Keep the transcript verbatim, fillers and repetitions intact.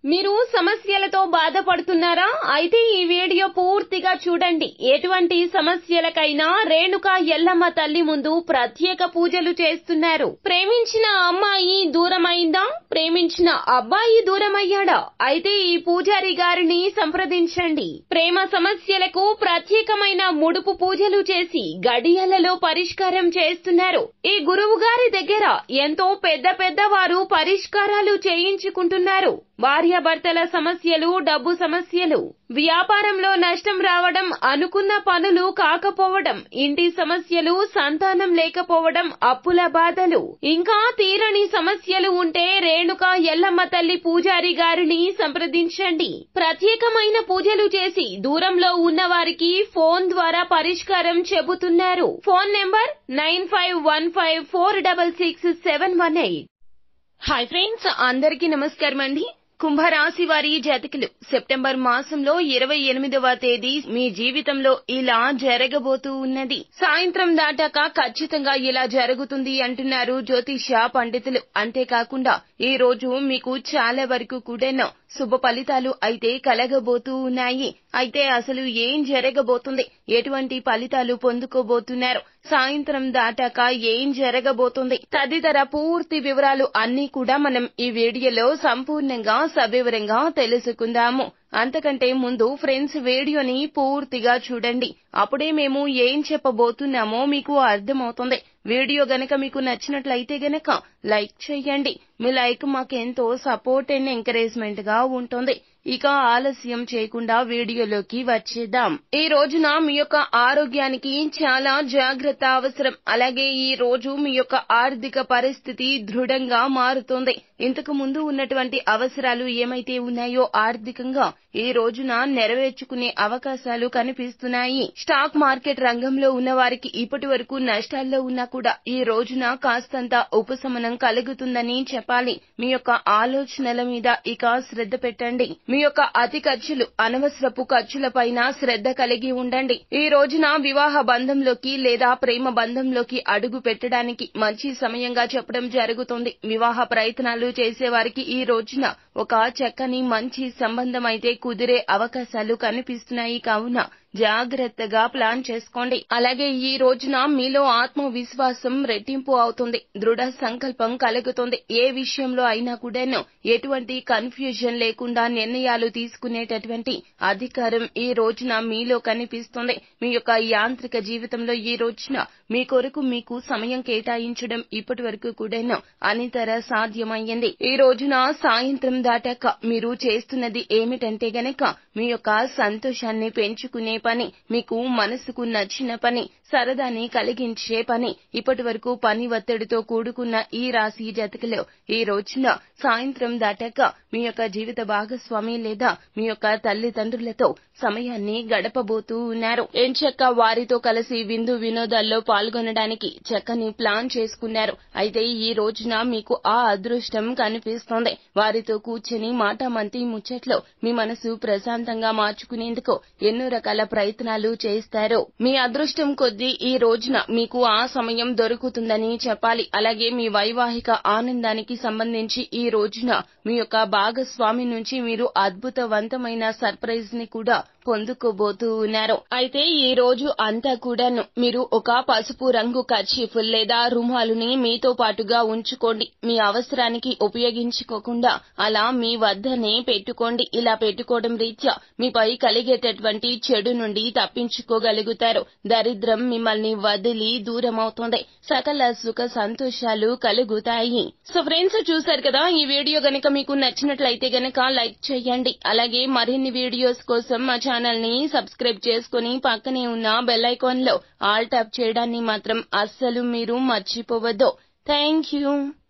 మీరు సమస్యలతో బాధపడుతున్నారా? అయితే ఈ వీడియో పూర్తిగా చూడండి. ఎటువంటి సమస్యలకైనా రేణుకా ఎల్లమ్మ తల్లి ముందు ప్రత్యేక పూజలు చేస్తున్నారు. ప్రేమించిన అమ్మాయి దూరమైందా? ప్రేమించిన అబ్బాయి దూరమయ్యాడా? అయితే ఈ పూజారి గారిని సంప్రదించండి. ప్రేమ సమస్యలకు ప్రత్యేకమైన ముడుపు పూజలు చేసి గడియలలో పరిష్కారం చేస్తున్నారు. ఈ గురువు గారి దగ్గర ఎంతో పెద్ద పెద్ద వారు పరిష్కారాలు చేయించుకుంటున్నారు. భార్యాభర్తల సమస్యలు, డబ్బు సమస్యలు, వ్యాపారంలో నష్టం రావడం, అనుకున్న పనులు కాకపోవడం, ఇంటి సమస్యలు, సంతానం లేకపోవడం, అప్పుల బాధలు, ఇంకా తీరని సమస్యలు ఉంటే రేణుకా ఎల్లమ్మ తల్లి పూజారి గారిని సంప్రదించండి. ప్రత్యేకమైన పూజలు చేసి దూరంలో ఉన్న వారికి ఫోన్ ద్వారా పరిష్కారం చెబుతున్నారు. Phone number nine five one five four six six seven one eight. Hi friends, అందరికీ నమస్కారం అండి. కుంభరాశి వారి జాతకులు సెప్టెంబర్ మాసంలో ఇరవై ఎనిమిదవ తేదీ మీ జీవితంలో ఇలా జరగబోతూ ఉన్నది. సాయంత్రం దాటాక ఖచ్చితంగా ఇలా జరుగుతుంది అంటున్నారు జ్యోతిష పండితులు. అంతేకాకుండా ఈ రోజు మీకు చాలా వరకు కూడా శుభ ఫలితాలు అయితే కలగబోతూ ఉన్నాయి. అయితే అసలు ఏం జరగబోతుంది, ఎటువంటి ఫలితాలు పొందుకోబోతున్నారు, సాయంత్రం దాటాక ఏం జరగబోతుంది తదితర పూర్తి వివరాలు అన్నీ కూడా మనం ఈ వీడియోలో సంపూర్ణంగా సవివరంగా తెలుసుకుందాము. అంతకంటే ముందు ఫ్రెండ్స్ వీడియోని పూర్తిగా చూడండి. అప్పుడే మేము ఏం చెప్పబోతున్నామో మీకు అర్థమవుతుంది. వీడియో గనక మీకు నచ్చినట్లయితే గనక లైక్ చేయండి. మీ లైక్ మాకెంతో సపోర్ట్ అండ్ ఎంకరేజ్మెంట్ గా ఉంటుంది. ఇక ఆలస్యం చేయకుండా వీడియోలోకి వచ్చేద్దాం. ఈ రోజున మీ యొక్క ఆరోగ్యానికి చాలా జాగ్రత్త అవసరం. అలాగే ఈ రోజు మీ యొక్క ఆర్థిక పరిస్థితి దృఢంగా మారుతుంది. ఇంతకు ముందు ఉన్నటువంటి అవసరాలు ఏమైతే ఉన్నాయో ఆర్థికంగా ఈ రోజున నెరవేర్చుకునే అవకాశాలు కనిపిస్తున్నాయి. స్టాక్ మార్కెట్ రంగంలో ఉన్న వారికి ఇప్పటి వరకు నష్టాల్లో ఉన్నా కూడా ఈ రోజున కాస్తంత ఉపశమనం కలుగుతుందని చెప్పాలి. మీ యొక్క ఆలోచనల మీద ఇక శ్రద్ధ పెట్టండి. మీ యొక్క అతి ఖర్చులు, అనవసరపు ఖర్చులపైన శ్రద్ధ కలిగి ఉండండి. ఈ రోజున వివాహ బంధంలోకి లేదా ప్రేమ బంధంలోకి అడుగు పెట్టడానికి మంచి సమయంగా చెప్పడం జరుగుతుంది. వివాహ ప్రయత్నాలు చేసేవారికి ఈ రోజున ఒక చక్కని మంచి సంబంధం అయితే కుదిరే అవకాశాలు కనిపిస్తున్నాయి. కావున జాగ్రత్తగా ప్లాన్ చేసుకోండి. అలాగే ఈ రోజున మీలో ఆత్మవిశ్వాసం రెట్టింపు అవుతుంది. దృఢ సంకల్పం కలుగుతుంది. ఏ విషయంలో అయినా కూడాను ఎటువంటి కన్ఫ్యూజన్ లేకుండా నిర్ణయాలు తీసుకునేటటువంటి అధికారం ఈ రోజున మీలో కనిపిస్తుంది. మీ యొక్క యాంత్రిక జీవితంలో ఈ రోజున మీ కొరకు మీకు సమయం కేటాయించడం ఇప్పటి వరకు కూడాను అనితర సాధ్యమయ్యింది. ఈ రోజున సాయంత్రం దాటాక మీరు చేస్తున్నది ఏమిటంటే గనక మీ యొక్క సంతోషాన్ని పెంచుకునే పని, మీకు మనసుకు నచ్చిన పని, సరదాని కలిగించే పని. ఇప్పటి వరకు పని ఒత్తిడితో కూడుకున్న ఈ రాశి జాతకులు ఈ రోజున సాయంత్రం దాటాక మీ యొక్క జీవిత భాగస్వామి లేదా మీ యొక్క తల్లిదండ్రులతో సమయాన్ని గడపబోతూ ఉన్నారు. ఎంచక్క వారితో కలిసి విందు వినోదాల్లో పాల్గొనడానికి చక్కని ప్లాన్ చేసుకున్నారు. అయితే ఈ రోజున మీకు ఆ అదృష్టం కనిపిస్తోంది. వారితో కూర్చొని మాటామంతి ముచ్చట్లో మీ మనసు ప్రశాంతంగా మార్చుకునేందుకు ఎన్నో రకాల ప్రయత్నాలు చేస్తారు. మీ అదృష్టం కొద్దీ ఈ రోజున మీకు ఆ సమయం దొరుకుతుందని చెప్పాలి. అలాగే మీ వైవాహిక ఆనందానికి సంబంధించి ఈ రోజున మీ యొక్క భాగస్వామి నుంచి మీరు అద్భుతవంతమైన సర్ప్రైజ్ ని కూడా పొందుకోబోతూ ఉన్నారు. అయితే ఈ రోజు అంతా కూడాను మీరు ఒక పసుపు రంగు కర్చీఫ్ లేదా రుమాలుని మీతో పాటుగా ఉంచుకోండి. మీ అవసరానికి ఉపయోగించుకోకుండా అలా మీ వద్దనే పెట్టుకోండి. ఇలా పెట్టుకోవడం రీత్యా మీపై కలిగేటటువంటి చెడు నుండి తప్పించుకోగలుగుతారు. దరిద్రం మిమ్మల్ని వదిలి దూరమవుతుంది. సకల సుఖ సంతోషాలు కలుగుతాయి. సో ఫ్రెండ్స్, చూశారు కదా, ఈ వీడియో గనక మీకు నచ్చినట్లయితే గనక లైక్ చేయండి. అలాగే మరిన్ని వీడియోస్ కోసం మా ఛానల్ ని సబ్స్క్రైబ్ చేసుకుని పక్కనే ఉన్న బెల్ ఐకాన్ లో ఆల్ ట్యాప్ చేయడాన్ని మాత్రం అస్సలు మీరు మర్చిపోవద్దు. Thank you.